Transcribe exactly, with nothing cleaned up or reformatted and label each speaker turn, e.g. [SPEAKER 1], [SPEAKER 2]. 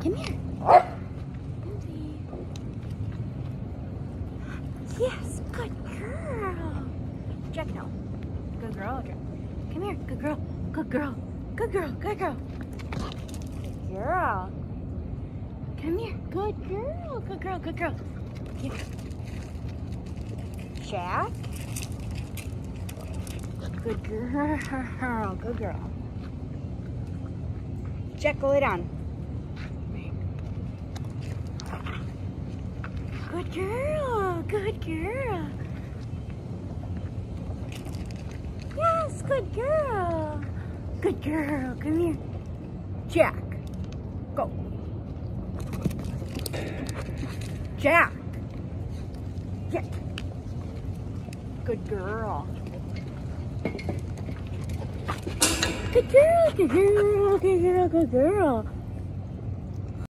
[SPEAKER 1] Come here. Yes, good girl. Jack, no. Good girl, Jack. Come here, good girl. Good girl. Good girl, good girl. Good girl. Come here, good girl. Good girl, good girl. Here. Jack. Good girl, good girl. Jack, go lay down. Good girl, good girl. Yes, good girl. Good girl, come here. Jack, go. Jack. Jack. Good girl. Good girl, good girl, good girl, good girl.